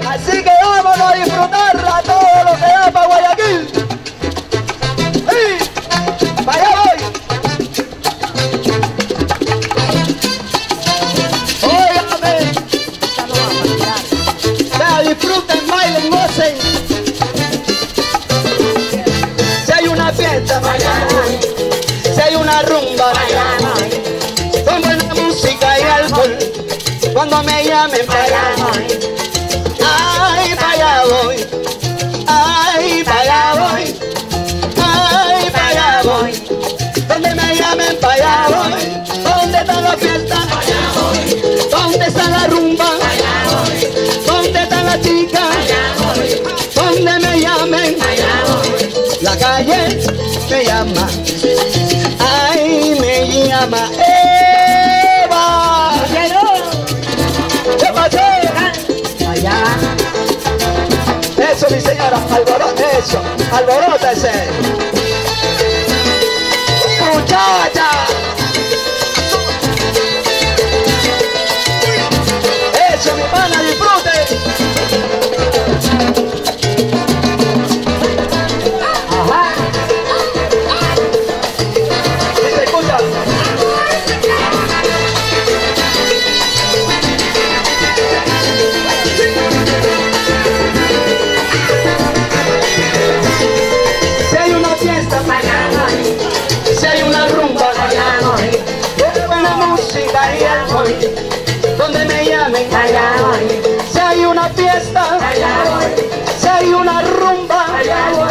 Así que vámonos a disfrutarla todo lo que da para Guayaquil. ¡Sí! ¡Para allá voy! Óigame. Vea, disfruten, bailen, gocen. Si hay una fiesta, si hay una rumba, con buena música y alcohol, cuando me llamen para allá, ay, para allá voy, ay, para allá voy, ay, para allá voy, donde me llamen para allá voy, donde está la fiesta, donde está la rumba, donde está la chica, donde me llamen, la calle me llama, ay, me llama, Eva. ¿Qué pasó? Allá. Eso, mi señora, eso, alborótese. Muchacha. Eso, mi pana, disfrute. Ajá. ¿Sí se escucha? Si hay una fiesta, si hay una rumba, con buena música y alcohol, donde me llamen, si hay una fiesta, si hay una rumba,